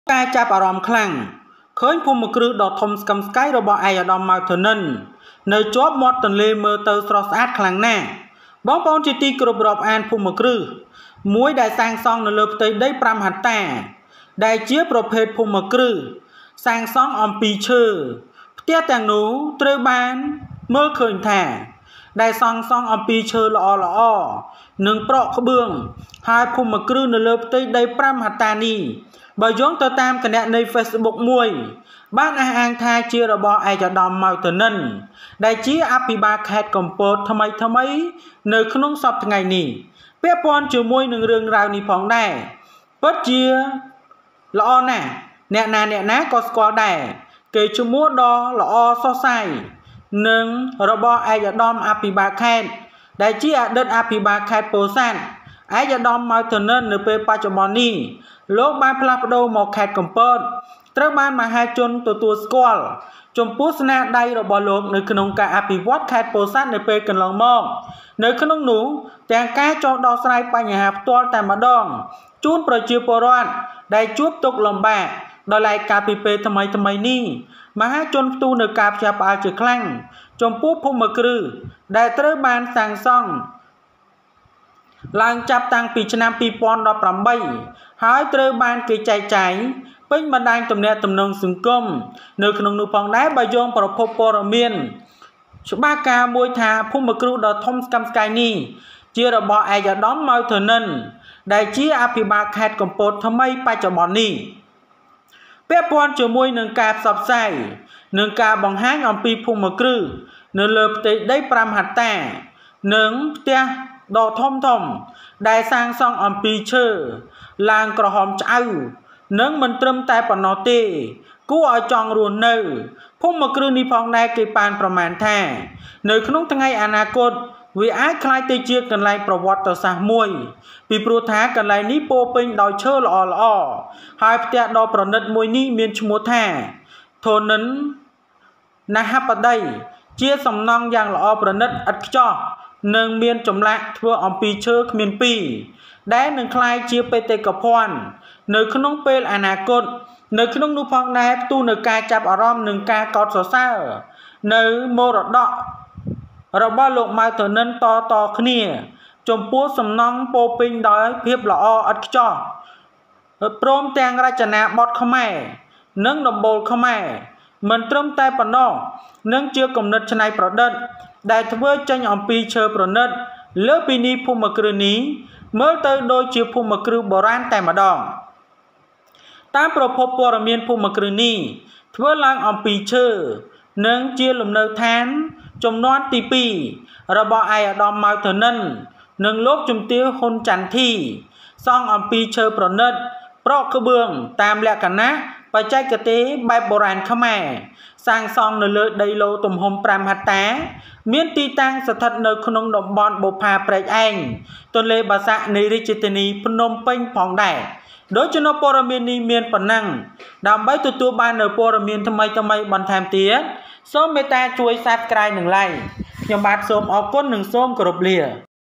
ការចាប់អារម្មណ៍ខ្លាំងឃើញភូមិគ្រឹះដ៏ធំស្កឹមស្កៃរបស់ឯកឧត្តម ម៉ៅ ធនិននៅជាប់មាត់ទន្លេមើលទៅស្រស់ស្អាតខ្លាំងណាស់បងប្អូនជាទីគោរពរាប់អានភូមិគ្រឹះមួយដែលសាងសង់នៅលើផ្ទៃដី5ហិកតាដែលជាប្រភេទភូមិគ្រឹះសាងសង់អំពីឈើផ្ទះទាំងនោះត្រូវបានមើលឃើញថាដែលសង់អំពីឈើល្អនិងប្រក់ក្បឿងហើយភូមិគ្រឹះនៅលើផ្ទៃដី5ហិកតានេះបើយោងទៅតាមគណនី Facebook មួយបានអះអាងថាជារបស់ឯកឧត្តម ម៉ៅ ធនិនដែលជាអភិបាលខេត្តកំពតថ្មីនៅក្នុងសប្តាហ៍ថ្ងៃនេះពាក់ព័ន្ធជាមួយនឹងរឿងរ៉ាវនេះផងដែរពិតជាល្អណាស់អ្នកណាក៏ស្គាល់ដែរគេឈ្មោះដ៏ល្អសរសៃនឹងរបស់ឯកឧត្តមអភិបាលខេត្តដែលជាអតីតអភិបាលខេត្តពោធិ៍សាត់ឯកឧត្តម ម៉ៅ ធនិននៅពេលបច្ចុប្បន្ននេះលោកបានផ្លាស់ប្ដូរមកខេត្តកំពតត្រូវបានមហាជនទទួលស្គាល់ចំពោះស្នាដៃរបស់លោកនៅក្នុងការអភិវឌ្ឍខេត្តពោធិ៍សាត់នៅពេលកន្លងមកនៅក្នុងនោះទាំងការចោទដោះស្រាយបញ្ហាផ្ទាល់តែម្ដងជូនប្រជាពលរដ្ឋដែលជួបទុក្ខលំបាកដោយឡែកកាលពីពេលថ្មីនេះមហាជនផ្ទុះនៅការផ្ទះផ្អើលជាខ្លាំងចំពោះភូមិគ្រឹះដែលត្រូវបានសាងសង់ឡើងចាប់តាំងពីឆ្នាំ2018ហើយត្រូវបានគេចែកចាយពេញបណ្ដាញទំនាក់ទំនងសង្គមនៅក្នុងនោះផងដែរបើយោងប្រភពព័ត៌មានច្បាស់ការមួយថាភូមិគ្រឹះដ៏ធំស្កឹមស្កៃនេះជារបស់ឯកឧត្តម ម៉ៅ ធនិនដែលជាអភិបាលខេត្តកំពតថ្មីបច្ចុប្បន្ននេះពាក់ព័ន្ធជាមួយនឹងការផ្សព្វផ្សាយនិងការបង្ហាញអំពីភូមិគ្រឹះនៅលើផ្ទៃដី5ហិកតានិងផ្ទះដ៏ធំដែលសាងសង់អំពីឈើឡើងក្រហមឆ្អៅនិងមិនត្រឹមតែប៉ុណ្ណោះទេគួរឲ្យចង់រស់នៅភូមិគ្រឹះនេះផងដែរគេប៉ានប្រមាណថានៅក្នុងថ្ងៃអនាគតវាអាចក្លាយទៅជាកន្លែងប្រវត្តិសាស្ត្រមួយពីព្រោះថាកន្លែងនេះពោពេញដោយឈើល្អហើយផ្ទះដ៏ប្រណិតមួយនេះមានឈ្មោះថាធនិនណាហបតីជាសំណង់យ៉ាងល្អប្រណិតឥតខ្ចោះនិងមានចម្លាក់ធ្វើអំពីឈើគ្មានពីរដែលនឹងក្លាយជាបេតិកភណ្ឌនៅក្នុងពេលអនាគតនៅក្នុងនោះផងដែរផ្ទុះនៅការចាប់អារម្មណ៍និងការកោតសរសើរនៅមរតករបស់លោក ម៉ៅ ធនិនតគ្នាចំពោះសំណង់ពោពេញដោយភាពល្អឥតខ្ចោះព្រមទាំងរចនាបថខ្មែរនិងដំបូលខ្មែរមិនត្រឹមតែប៉ុណ្ណោះនឹងជាគំនិតច្នៃប្រឌិតដែលធ្វើចេញអំពីឈើប្រណិតលើពីនេះភូមិគ្រឹះនេះមើលទៅដូចជាភូមិគ្រឹះបុរាណតែម្ដងតាមប្រភពព័ត៌មានភូមិគ្រឹះនេះធ្វើឡើងអំពីឈើនិងជាលំនៅឋានចំនួនទី2របស់ឯកឧត្តម ម៉ៅ ធនិននិងលោកជំទាវ ហ៊ុន ចន្ទធីសង់អំពីឈើប្រណិតប្រក់ក្បឿងតាមលក្ខណៈបច្ចេកទេសបែបបុរាណខ្មែរសាងសង់នៅលើដីឡូទំហំ5ហិកតាមានទីតាំងស្ថិតនៅក្នុងតំបន់បុប្ផាព្រែកឯងទន្លេបាសាក់នៃរាជធានីភ្នំពេញផងដែរដូច្នោះព័ត៌មាននេះមានប៉ុណ្ណឹងដើម្បីទទួលបាននូវព័ត៌មានថ្មីបន្ថែមទៀតសូមមេត្តាជួយ Subscribe និង Like ខ្ញុំបាទសូមអរគុណនិងសូមគោរពលា